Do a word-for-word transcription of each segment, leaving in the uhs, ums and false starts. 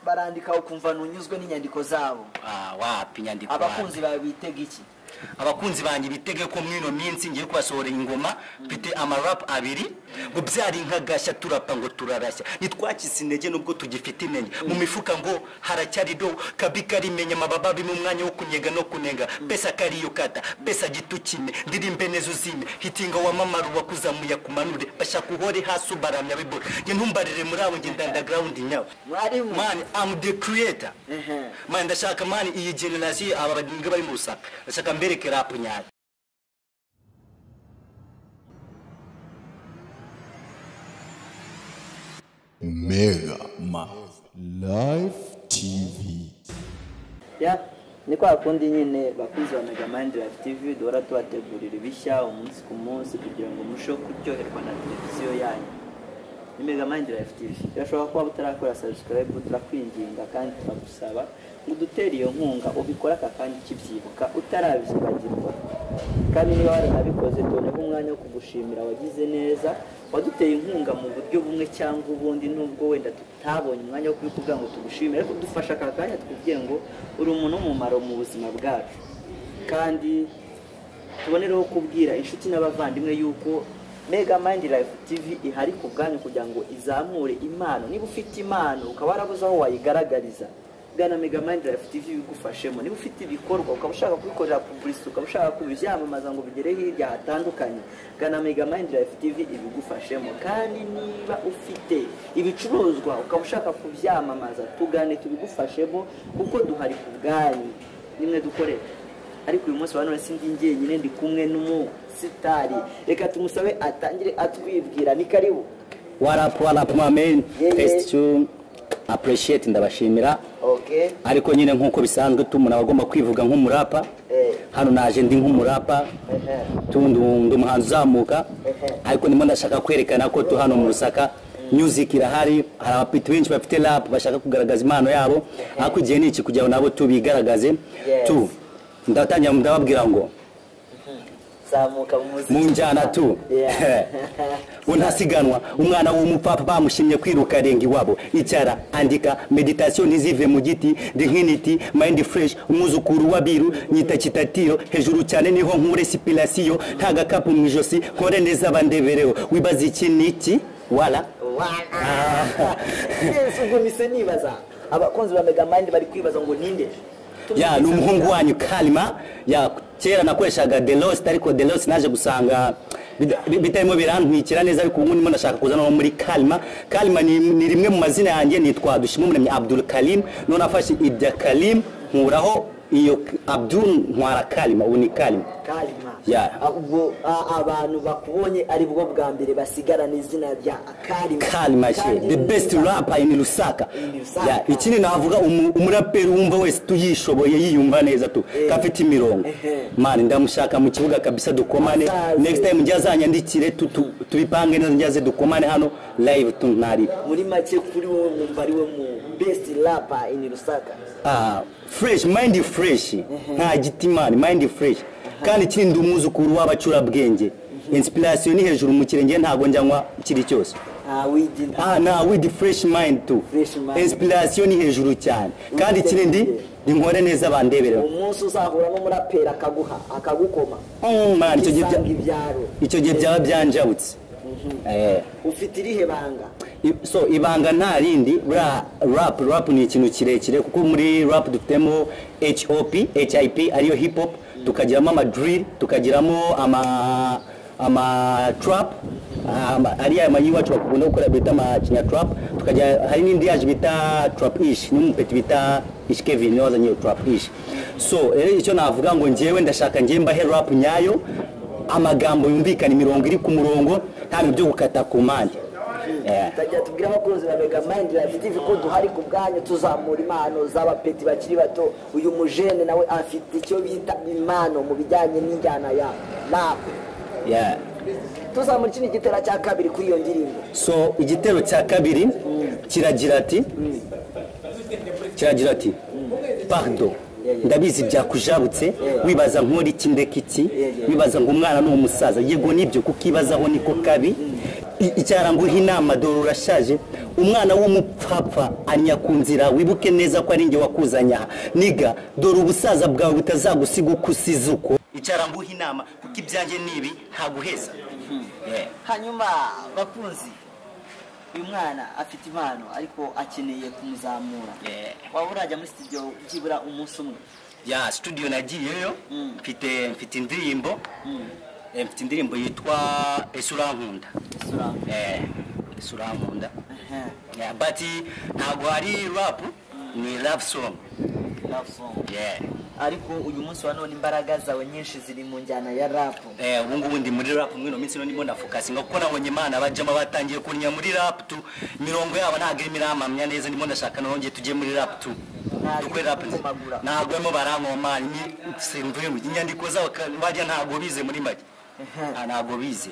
barandika ukumva nunyuzwe n'inyandiko zabo. Ah wapi nyandiko. Abakunzi babitega iki? Abakunzi banjye bitege ko mwino minsi ngiye kwasohora ingoma mfite amarap abiri ngo byari nkagashya turapa ngo turarashya nitwakise intege nubwo tugifite inenge mu mifuka ngo haracyari do kabika rimenya mababa mu mwanya wo kunyega no kunenga pesa kariyo kata pesa gitukine ndirimbe nezo zime hitinga wa mamaru wakuzamuya kumanure bashaka uhore hasi ubaramya bibo nge ntumbarire muri abo nge underground nyawe man I'm the creator man ndashaka man iyi generation aba badinga bari mu Lusaka ndashaka mbere rap nyayo. MEGAMIND Life T V. Ya ni kwa kundi nyine bakunzi wa MEGAMIND Life T V dora tubategurira ibishya umunsi ku munsi kugira ngo musho kuryoherwa na televiziyo yanyu. Ni MEGAMIND Life T V. Yashobora kuba utarakora subscribe turakwinginga kandi turagusaba ngo dutere iyo nkunga ubikora kakandi kibyibuka utarabyibagirwa. Kandi niba waranabikoze toneho umwanya wo kugushimira wagize neza waduteye inkunga mu buryo bumwe cyangwa ubundi nubwo wenda tutabonye umwanya wo kubikuvuga ngo tugushimire ariko dufasha kakanya twubwiye ngo uri umuntu w'umumaro mu buzima bwacu. Kandi tubonereho kubwira inshuti n'abavandimwe yuko MEGAMIND Life T V ihari ku bwanyu kugira ngo izamure impano. Niba ufite impano ukaba warabuze aho wayigaragariza gana MEGAMIND Life T V bigufashemo. Niba ufite ibikorwa ukaba ushaka kubikorera publicity ukaba ushaka kubyamamaza ngo bigere hirya hatandukanye gana MEGAMIND Life T V ibigufashemo. Kandi niba ufite ibicuruzwa ukaba ushaka kubyamamaza tugane tubigufashemo kuko duhari ku bwanyu nimwe dukorera. Ariko uyu munsi banone sindi ngiye nyine ndi kumwe n'umu sitari reka tumusabe atangire atwibwira ni karibu. What up what up my man best to appreciate ndabashimira. Okay. Ariko nyine nkuko bisanzwe tumuna bagomba kwivuga nk'umurapa. Eh. Hano naje ndi nk'umurapa. Eh. Tundu ndumuhanzi zamuka. Eh. Ariko nimo ndashaka kwerekana ko tu hano mu Lusaka music irahari hari abapiti benshi bafite rap bashaka kugaragaza impano yabo. Ariko igihe niki kujya nabo tubigaragaze. Tu ndatangira ndababwira ngo zamuka mu muziki munjana tu unasiganwa umwana w'umupapa bamushimye kwiruka rengi wabo icyara andika meditation izive mu giti dignity mind fresh umuzukuru wabiru nyita kitatiro hejuru cyane niho nkure sipilasiyo ntaga kapu mu ijosi nkore neza bandebereho wibaza iki niki wala wala yesu gumise nibaza abakunzi ba MEGAMIND bari kwibaza ngo ninde ya n'umuhungu wanyu CALMA ya kera nakoreshaga The Lost ariko The Lost naje gusanga bitarimo birantwikira neza ariko ubu ndimo ndashaka kuzana no muri CALMA. CALMA ni, ni rimwe mu mazina yanjye nitwa Dushima Umuremyi Abdul Karim none afashe Idya Karim nkuraho iyo Abdul ntwara CALMA ubu ni CALMA. CALMA ya ubwo abantu bakubonye ari bwo bwa mbere basigarana izina rya CALMA. CALMA the best rapper in Lusaka. Ya ikindi navuga umuraperi wumva wese tuyishoboye yiyumva neza tu kafite imirongo man ndamushaka mu kibuga kabisa dukomane next time njazanyandikire tubipange neza njaze dukomane hano live tunari muri make kuri wowe mwumva ari we mu best rapper in Lusaka. Ah fresh mind fresh nta gitimani mind fresh kandi kindi umuzukuru w'abacura bwenge inspiration ni hejuru mu kirenge ntago njyanwa kiri cyose. Ah we did ah na with fresh mind too inspiration ni hejuru cyane kandi kindi ndinkore neza bandebera umunsi uzahura no murapera akaguha akagukoma mm man icyo gihe icyo gihe byaba byanjabutse. Eh ufite irihe banga? So ibanga nta rindi rap rap ni ikintu kirekire kuko muri rap dufitemo hop hip ariyo hip hop tukagiramo ama drill tukagiramo ama ama trap ari aya mayiwacu bakunda gukora bita ama kinya trap tukajya hari n'indi yaje bita trap ish n'umupeti bita ish Kevin waza nyo trap ish. So rero icyo navuga ngo njewe ndashaka ngiye mbahe rap nyayo amagambo yumvikana imirongo iri ku murongo nta byo gukata ku mande. Tajya tubwira abakunzi ba MEGAMIND Life T V ko duhari ku bwanyu tuzamura impano z'abapeti bakiri bato. Uyu mujene nawe afite icyo bita impano mu bijyanye n'injyana ya rap. Yeah. Tuzamura ikindi gitero cya kabiri kuri iyo ndirimbo. So igitero cya kabiri kiragira ati kiragira ati pardon ndabizi byakujabutse wibaza nkori kindeka iki wibaza ngo umwana no umusaza yego nibyo kukibazaho niko kabi icyara ngo inama dore urashaje umwana w'umupfapfa anyakunzira wibuke neza ko ari nge wakuzanya niga dore ubusaza bwawe butazagusiga ukusiza uko icara nguha inama kuko ibyanjye nibi ntaguheza. Hanyuma bakunzi, uyu mwana afite impano ariko akeneye kumuzamura. Waba urajya muri studio byibura umunsi umwe? Ya studio nagiyeyo mfite mfite indirimbo mfite indirimbo yitwa Esurankunda. Eh Esurankunda. Yeah, but ntago ari rap, ni love song. Love song. Yeah. Ariko uyu munsi wa none imbaraga zawe nyinshi ziri mu njyana ya rap. Eh ubu ngubu ndi muri rap mwino minsi no ndimo ndafocus kuko nabonye Imana abajama batangiye kunya muri rap tu mirongo yabo ntago irimo iramamya neza ndimo ndashaka nonge tujye muri rap tu. Dukwe rap ntago mo barankoma ni simvuye mu inyandiko zawo bajya ntago bize muri make. Ntago bize.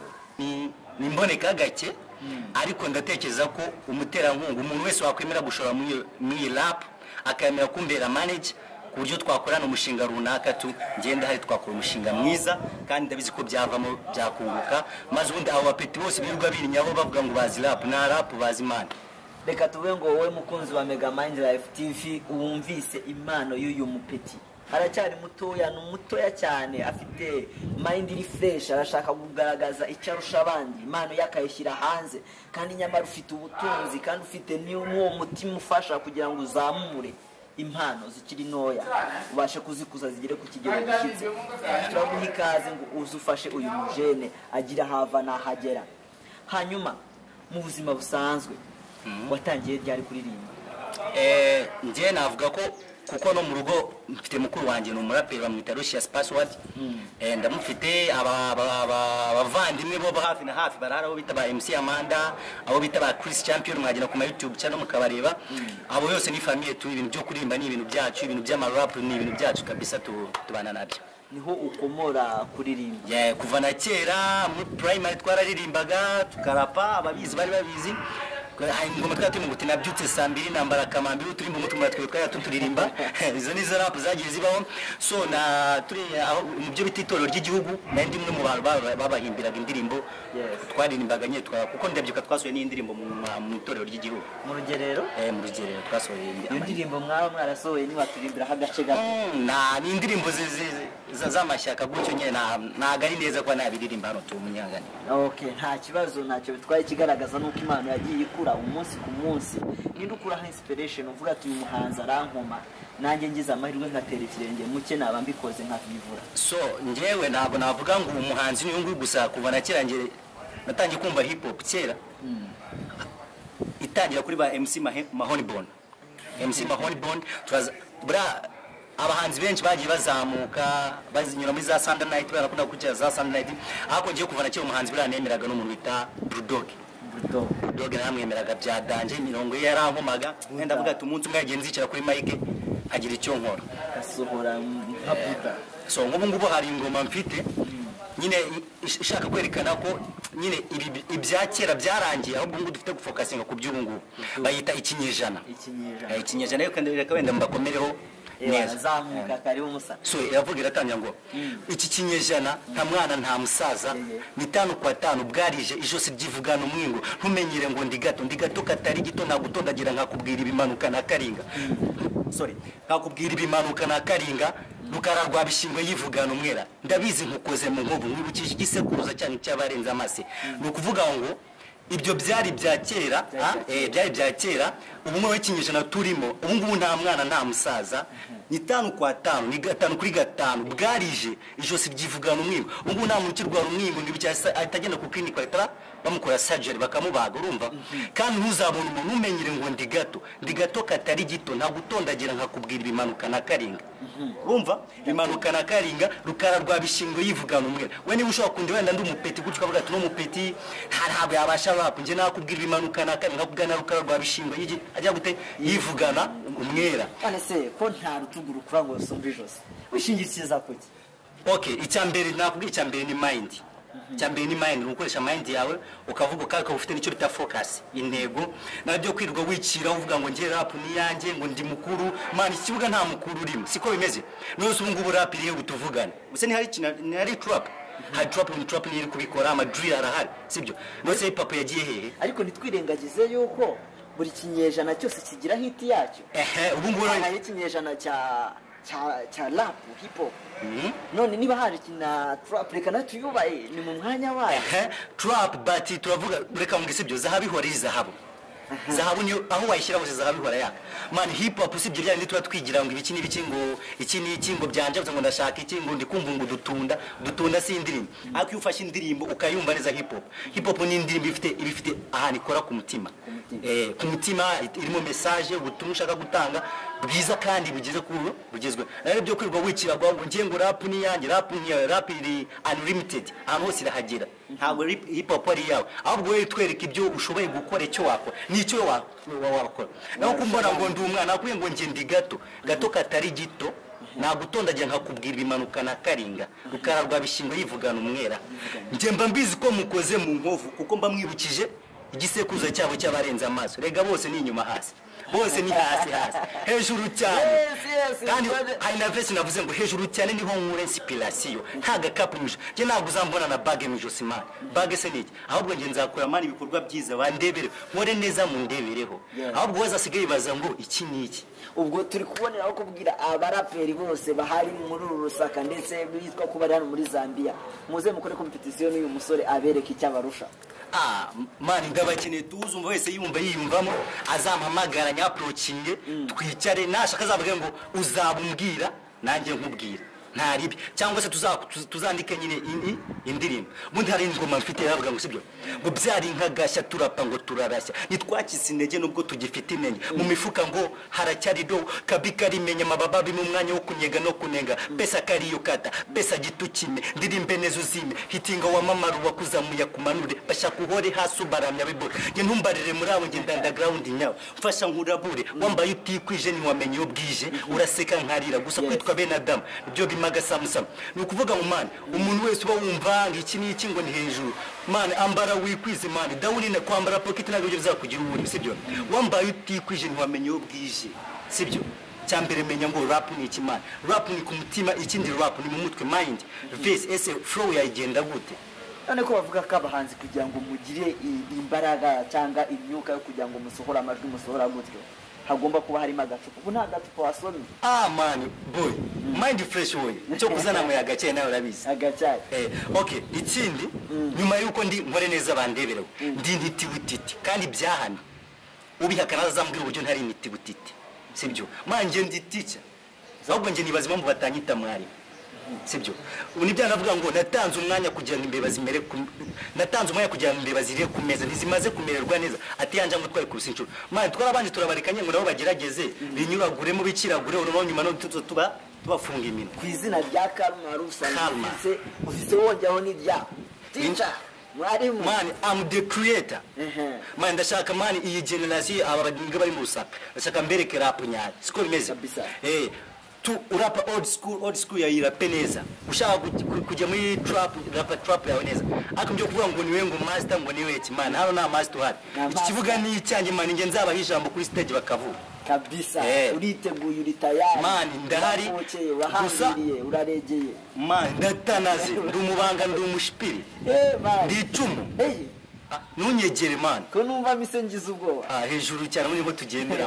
Ni nimboneka gake ariko ndatekereza ko umuterankunga umuntu wese wakwemera gushora muri rap akayemera kumbera manage ku buryo twakorana umushinga runaka tu ngenda hari twakora umushinga mwiza kandi ndabizi ko byavamo byakunguka maze ubundi abo bapeti bose birirwa birinyaho bavuga ngo bazi rap na rap bazi Imana. Reka tuve ngo wowe mukunzi wa Megamind Life T V uwumvise impano y'uyu mupeti. Aracyari mutoya n'umutoya cyane afite mind iri fresh arashaka kugaragaza icyo arusha abandi impano yakayishyira hanze kandi nyamara ufite ubutunzi kandi ufite n'uwo mutima ufasha kugira ngo uzamure impano zikiri noya ubashe kuzikuza zigere ku kigero gishyitse. Turaguha ikaze ngo uzufashe uyu mujene agira hava nahagera. Hanyuma mu buzima busanzwe watangiye ryari kuririmba? Eh ngiye navuga ko kuko no mu rugo mfite mukuru wanjye no muraperi bamwita Russia Password. Eh ndamufite abavandimwe bo hafi na hafi barara abo bita ba M C Amanda abo bita ba Chris Champion mwagena ku YouTube channel mukabareba abo yose ni famille tu ibintu byo kuririmba ni ibintu byacu ibintu by'amarap ni ibintu byacu kabisa tubana nabyo. Niho ukomora kuririmba? Yeah, kuva na kera mu primary twararirimbaga tukarapa ababizi bari babizi ngoma twati mu gutina byutse saa mbiri nambara kamambiri turi mu mutumwa twe twaya tuturirimba izo nizo rap zagiye zibaho. So na turi mu byo bititoro ry'igihugu na ndi mwe mu bantu babahimbiraga indirimbo twaririmbaga nye twa kuko ndabyuka twasoye ni indirimbo mu itorero ry'igihugu mu rugerero. Eh mu rugerero twasoye indirimbo mwaba mwarasoye ni baturimbira hagace gato na ni indirimbo z'amashyaka gutyo nye na gari neza kwa nabiririmba hano tu munyangane. Okay, nta kibazo ntacyo bitwaye kigaragaza nuko Imana yagiye ikura umunsi ku munsi. Ninde ukura inspiration uvuga ati uyu muhanzi arankoma nanjye ngize amahirwe ngatera ikirenge muke naba mbikoze nkavivura? So ngewe ntabwo navuga ngo umuhanzi ni nguyu gusa kuva na kera nge natangiye kumva hip hop kera itangira kuri ba M C Mahoni Bone. M C Mahoni Bone turaza bra abahanzi benshi bagiye bazamuka bazinyura muri za Sunday night barakunda kujya za Sunday night ariko ngiye kuva na kera umuhanzi bra nemeraga no muntu bita Brudog. Brudog namwemeraga bya danje mirongo ye yarankomaga wenda avuga ati umunsi umwe yagenze icara kuri mic agira icyo nkora asohora nka Buda. So ngubu ngubu hari ingoma mfite nyine ishaka kwerekana ko nyine ibya kera byarangiye ahubwo ngo dufite gufocusinga ku by'ubungu bayita ikinyejana. Ikinyejana ikinyejana yo kandi reka wenda mbakomereho neza zamuka kari umusa. So yavugira atanya ngo iki kinyejana nta mwana nta musaza bitanu kwa tanu bwarije ijose ryivugana umwingo ntumenyire ngo ndi gato ndi gato katari gito nagutondagira nkakubwira ibimanuka na karinga. Sorry nkakubwira ibimanuka na karinga rukara rwa bishingwe yivugana umwera ndabizi nkukoze mu nkovu mwibukije igisekuruza cyane cy'abarenze amase. No kuvuga ngo ibyo byari bya kera eh byari bya kera ubumwe w'ikinyejana turimo ubu ngubu nta mwana nta musaza ni tanu kwa tanu ni gatanu kuri gatanu bwarije ijose ryivugana umwingo ubu ngubu nta muntu kirwara umwingo ngo cyase atagenda ku clinic batara bamukora surgery bakamubaga urumva kandi ntuzabona umuntu umenyire ngo ndi gato ndi gato katari gito nta gutondagira nkakubwira ibimanuka na karinga urumva ibimanuka na karinga rukara rwa bishingo yivugana umwera we niba ushobora kundi wenda ndi umupeti gutyo kavuga ati no mupeti ntabwo yabasha rap nje nakubwira ibimanuka na karinga kubwana rukara rwa bishingo yiji ajya gute yivugana umwera. Ane se ko nta rutuguru kura ngo sombe jose wishingikiriza kuki? Okay, icyambere nakubwira icyambere ni mind. Cyambere ni mind ukoresha mind yawe ukavuga kako ufite nicyo bita focus intego nabyo kwirwa wicira uvuga ngo ngiye rap ni yanjye ngo ndi mukuru man ikibuga nta mukuru urimo siko bimeze nose ubu ngubu rap irihe gutuvugana use ni hari ni hari trap hari trap ni trap ni iri kubikora ama drill arahari sibyo nose hip hop yagiye hehe ariko nitwirengagize yuko buri kinyejana cyose kigira hit yacyo ehe ubu ngubu hari ikinyejana cya cya cya rap hip hop none niba hari kina trap reka natuyubaye ni mu mwanya wayo ehe trap but turavuga reka ngise ibyo zahabi hori zahabu zahabu ni aho wayishyira hose zahabi hora yaka man hip hop usibye byandi tuba twigira ngo ibiki n'ibiki ngo iki n'iki ngo byanje ngo ndashaka iki ngo ndikumva ngo dutunda dutunda si indirimbo ariko iyo ufashe indirimbo ukayumva neza hip hop hip hop ni indirimbo ifite ibifite aha nikora ku mutima eh ku mutima irimo message ubutumwa ushaka gutanga bwiza kandi bugeze ku bugezwe rero byo kwirwa wikira ngo ngiye ngo rap ni yanjye rap ni rap iri unlimited ahantu hose irahagera ntabwo hip hop ari yawe ahubwo wewe twereka ibyo ushoboye gukora icyo wakora nicyo wakora naho kumbona ngo ndi umwana akuye ngo nge ndi gato gato katari gito nagutondagira nkakubwira ibimanuka na karinga rukararwa bishingo yivugana umwera nge mba mbizi ko mukoze mu nkovu kuko mba mwibukije igisekuza cyabo cy'abarenza amaso rega bose ni inyuma hasi bose ni hasi hasi hejuru cyane kandi hari na vese navuze ngo hejuru cyane niho nkure inspiration ntaga kapumisha je naguzambona na bag mijosi man bag se niki ahubwo nge nzakora mani ibikorwa byiza bandebere nkore neza mu ndebereho ahubwo waza sigaye baza ngo iki niki ubwo turi kubonera aho kubwira abaraperi bose bahari muri Lusaka ndetse bitwa kuba ari hano muri Zambia muze mukore competition n'uyu musore abereka icyabarusha ah mani ndabakeneye tuzumva wese yumva yiyumvamo azampamagara nya approaching twicare nashaka zavuga ngo uzabumbwira nanjye nkubwira ntaribi cyangwa se tuzandike nyine indirimbo bundi hari ingoma mfite yavuga ngo sibyo ngo byari nkagashya turapa ngo turarashya nitwakise intege nubwo tugifite imenye mu mifuka ngo haracyari do kabika rimenya mabababi mu mwanya wo kunyega no kunenga pesa kariyo kata pesa gitukime ndirimbe nezo zime hitinga wa mama ruba kuzamuya kumanure bashaka uhore hasi ubaramya bibora nge ntumbarire muri abo nge underground nyawe mfasha nkurabure wambaye utikwije ni wamenye yo bwije uraseka nkarira gusa kwitwa Benadam byo magasamusam nukuvuga mu man umuntu wese uba wumva iki n'iki ngo ni hejuru man ambara wikwize man dawuni na kwambara pocket nabyo bizakugira uburi sibyo wambaye utikwije ntiwamenye yo bwije sibyo cyambere menya ngo rap ni iki man rap ni ku mutima ikindi rap ni mu mutwe mind face ese flow yagenda gute none ko bavuga ko abahanzi kugira ngo mugire imbaraga cyangwa imyuka yo kugira ngo musohora amajwi musohora gutyo hagomba kuba harimo agacupa ubu nta gacupa wasomye ah man boy mind fresh way cyo kuzana mu yagace nawe urabizi agacaye eh okay ikindi nyuma yuko ndi nkore neza bandeberewe ndi ntiti butiti kandi byahana ubihakana azambwira uburyo ntari ntiti butiti sibyo manje ndi teacher ahubwo nge nibaza impamvu batanyita mwari sibyo uni byanavuga ngo natanze umwanya kugira ngo imbeba zimere natanze umwanya kugira ngo imbeba zire ku meza ntizimaze kumererwa neza ati yanje ngo twari kurusa incuro manje twarabanje turabarekanye ngo nabo bagerageze binyuragure mu bikiragure urimo nyuma no tuba tubafunga imino ku izina rya Kalma rusanze ufite wonjaho ni rya teacher mwarimu man I'm the creator man ndashaka man iyi generation aba badinga bari mu Lusaka ndashaka mbereke rap nyayo siko bimeze eh tu urapa old school old school ya irape neza ushaka kujya muri trap rap trap yawe neza akambye kuvuga ngo niwe ngo master ngo niwe iki man hano na master hari iki kivuga ni icyange man nge nzaba hijambo kuri stage bakavuga kabisa uriteguye uri tayari man ndahari gusa uraregeye man ndatanaze ndumubanga ndumushipiri eh man ndicumu eh nunyegere man ko numva misengiza ubwoba ah hejuru cyane muri ho tugendera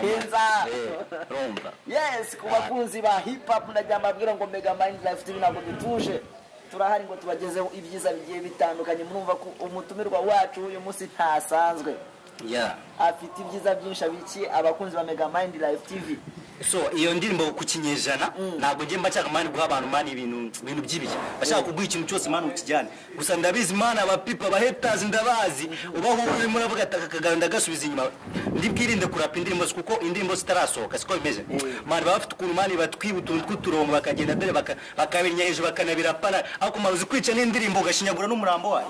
romba yes ku bakunzi ba hip hop ndajyambabwira ngo Megamind Life T V ntabwo dutuje turahari ngo tubagezeho ibyiza bigiye bitandukanye murumva ko umutumirwa wacu uyu munsi ntasanzwe yeah afite ibyiza byinshi abiki abakunzi ba Megamind Life T V so iyo ndirimbo kukinyejana ntabwo ngiye mbachaka mani guha abantu mani ibintu ibintu byibiki bashaka kuguha ikintu cyose mani ukijyane gusa ndabizi mani aba people ba haters ndabazi ubaho uri muravuga atakaganda gasubiza inyuma ndibwirinde kurapa indirimbo kuko indirimbo zitarasohoka siko bimeze mani bafite ukuntu mani batwibutuntu tw'uturongo bakagenda dore bakabenya hejuru bakanabirapana ako maruzi kwica n'indirimbo gashinyagura n'umurambo wayo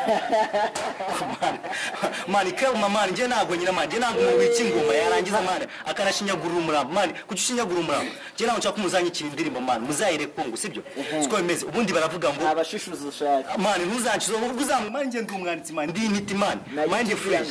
mani kalma mani nge nago nyina mani nge nago mu bikingoma yarangiza mani akanashinyagura umurambo mani kucyishinyagura umurambo je naho nshaka kumuzanye ikintu indirimbo man muzayire kongo sibyo siko bimeze ubundi baravuga ngo abashishuzo ushaka man ntuzanchizo ubuzangu man nge ndumwanditsi man ndi niti man mind fresh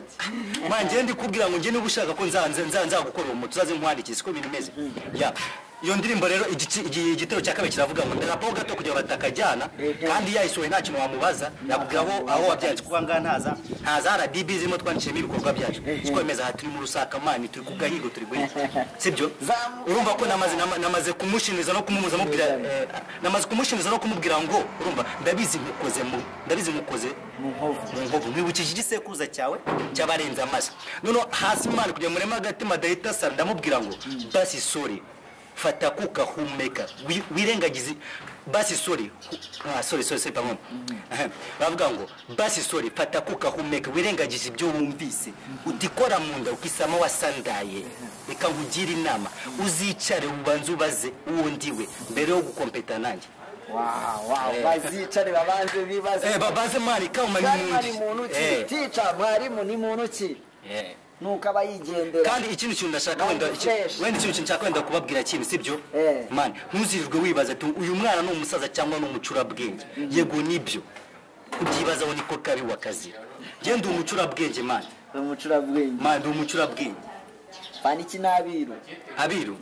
man nge ndi kubwira ngo nge niba ushaka ko nzanze nzanza gukora umuntu tuzaze nkwandikise siko bintu bimeze ya iyo ndirimbo rero igitero cya kabiri kiravuga ngo ndarapo gato kugira batakajyana kandi yayisohoye nta kintu wamubaza yakubwiraho aho wabyanze kuba ngana ntaza ntaza R D B zimo twanishemo ibikorwa byacu twemeza hati turi mu Lusaka mani turi kugahigo turi gwe sibyo urumva ko namaze namaze kumushiniza no kumumuza mubwira namaze kumushiniza no kumubwira ngo urumva ndabizi mukoze mu ndabizi mukoze mu nkovu mu nkovu mwibukije igisekuruza cyawe cyabarenza amaso none hasi mani kugira murema agatima dahita sa ndamubwira ngo basi sorry fata kuka humeka wirengagize basi sorry ah sorry sorry c'est pas bon bavuga ngo basi sorry fata kuka humeka wirengagize ibyo wumvise utikora munda ukisama wasandaye reka nkugira inama uzicare ubanze ubaze uwondiwe mbere yo gukompeta nanjye wow wow bazicare babanze bibaze eh babanze mari kama ni muntu eh teacher mwarimu ni muntu ki eh nuko abayigendera kandi ikintu cyunda ndashaka wenda wenda ikintu nshaka wenda kubabwira kintu sibyo man ntuzirirwe wibaza ati uyu mwana ni umusaza cyangwa ni umucurabwenge yego nibyo kubyibaza wo niko kabi wakazira genda umucurabwenge man umucurabwenge man ndi umucurabwenge fani kinabiru abiru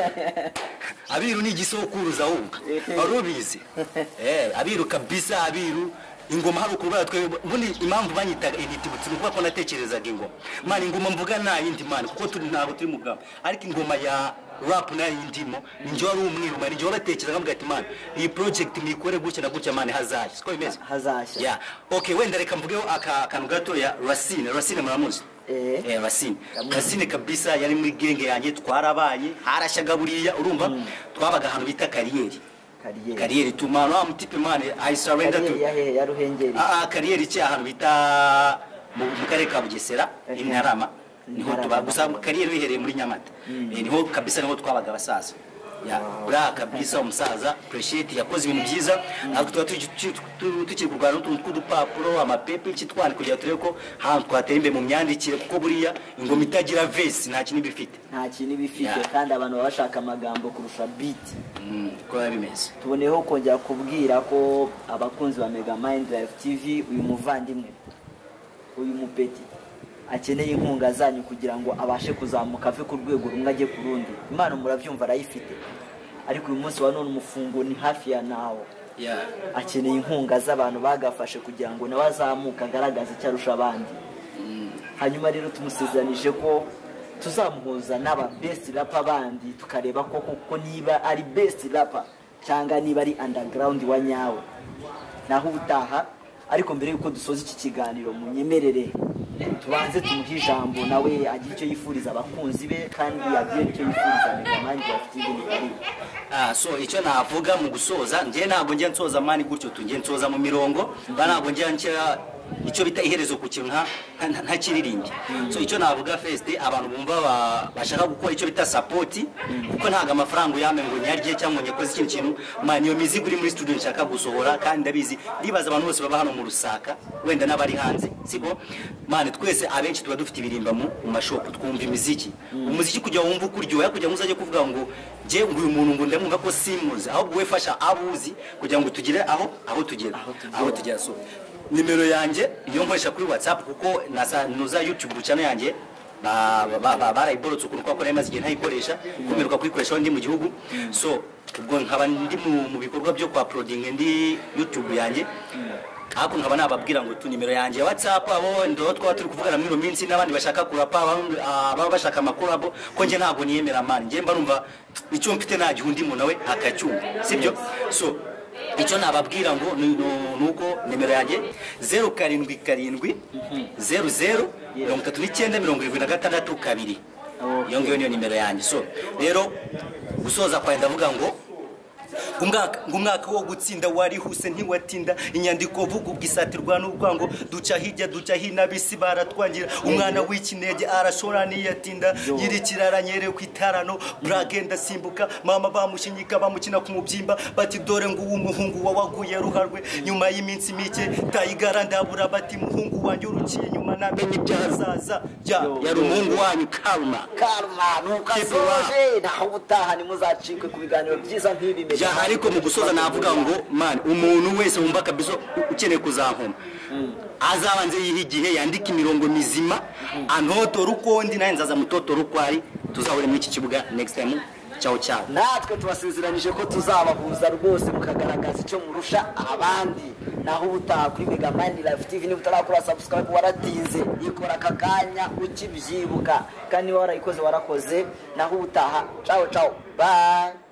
abiru ni igisokuruza wumva warubizi eh abiru kabisa abiru ingoma hari ukuba twe bundi impamvu banyitaga intitibutsi nuko ko natekerezaga ingoma mani ingoma mvuga na yindi mani kuko turi ntago turi mugabo ariko ingoma ya rap na yindimo njye ari umwiru mani njye batekerezaga mbwa ati mani iyi project mikore gucye na gucye mani hazaje siko bimeze hazaje yeah okay wenda reka mvugeho aka kantu gato ya Racine Racine muramuzi eh eh Racine Racine kabisa yari muri genge yanjye twarabaye harashyaga buriya urumva twabaga ahantu bita kariyeri kariyeri tumana mutipe mane I surrender to ya ruhengeri ah kariyeri cye ahantu bita mu karere ka Bugesera Intarama niho tubagusa kariyeri bihereye muri Nyamata niho kabisa niho twabaga basaza ya bra kabisa umusaza appreciate yakoze ibintu byiza natwe tukiri kurwana n'utuntu tw'udupapuro amapepe cyitwani kugira turebe ko hantu twatembe mu myandikire kuko buriya ingoma itagira vesi nta kintu bifite nta kintu bifite kandi abantu bashaka amagambo kurusha beat ko yabimeze tuboneho kongera kubwira ko abakunzi ba Megamind Life T V uyu muvandimwe uyu mupeti akeneye inkunga zanyu kugira ngo abashe kuzamuka ave ku rwego rumwe ajye ku rundi imana muravyumva arayifite ariko uyu munsi wa none umufungo ni hafi ya nawo yeah akeneye inkunga z'abantu bagafashe kugira ngo nawe azamuka agaragaze cyarusha abandi hanyuma rero tumusezanije ko tuzamuhuza n'aba best rapper bandi tukareba ko kuko niba ari best rapper cyangwa niba ari underground wa nyawe naho ubutaha ariko mbere yuko dusoza iki kiganiro munyemerere tubanze tumuhe ijambo nawe agira icyo yifuriza abakunzi be kandi yagiye icyo yifuriza Megamind Life T V. Ah so icyo navuga mu gusoza ngiye ntabwo ngiye nsoza mani gutyo tungiye nsoza mu mirongo banabwo ngiye nshya icyo bita iherezo ku kintu nta kiririmbye so icyo navuga first abantu bumva bashaka gukora icyo bita support kuko ntaga amafaranga yame ngo nyarye cyangwa nyakoze ikintu kintu mani yo mizigo uri muri studio nshaka gusohora kandi ndabizi ndibaza abantu bose baba hano mu Lusaka wenda nabari hanze siko mani twese abenshi tuba dufite ibirimba mu mashoko twumva imiziki umuziki kujya wumva ukuryoya kujya muzaje kuvuga ngo je nguyu muntu ngo ndamwumva ko simuzi ahubwo we fasha abuzi kugira ngo tugire aho aho tugera aho tugera so nimero yanjye iyo nkoresha kuri WhatsApp kuko nasa nuza YouTube channel yanjye ba barayiborotse kuko ko nemaze igihe ntayikoresha kumeruka kuyikoresha ndi mu gihugu so ubwo nkaba ndi mu bikorwa byo kwa uploading ndi YouTube yanjye ako nkaba nababwira ngo tu nimero yanjye ya WhatsApp abo ndo twa turi kuvugana muri minsi n'abandi bashaka kurapa aba bashaka amakorabo ko nje ntago niyemera man nje mba numva icyo mfite nta gihundi mu nawe akacyumva sibyo so icyo nababwira ngo nuko nimero yanjye zero karindwi karindwi zero zero mirongo itatu n'icyenda mirongo irindwi na gatandatu kabiri iyo ngiyo niyo nimero yanjye so rero gusoza kwa ndavuga ngo umwaka ngumwaka wo gutsinda wari huse ntiwatinda inyandiko vuga ubwisatirwa n'urwango duca hirya duca hina bisi baratwangira umwana w'ikinege arashora niyatinda yirikirara nyere ku itarano bragenda simbuka mama bamushinyika bamukina ku mubyimba bati dore ngo umuhungu wawaguye ruharwe nyuma y'iminsi mike tayigara ndabura bati muhungu wanjye urukiye nyuma namenye ibyazaza ya yari umuhungu wanyu Kalma Kalma nukasoje naho ubutaha nimuzacikwe ku biganiro byiza nk'ibi ya ariko mu gusoza navuga ngo man umuntu wese wumva kabisa ukeneye kuzankoma azabanze yihigihe yandika imirongo mizima anoto rukondi naye nzaza mutoto rukwari tuzahore muri iki kibuga next time ciao ciao. natwe tubasezeranyije ko tuzabahuza rwose mukagaragaza icyo murusha abandi. naho ubutaha kuri Megamind Life T V niba utarakora subscribe waratinze ikora akakanya ukibyibuka kandi warayikoze warakoze. naho ubutaha ciao ciao bye.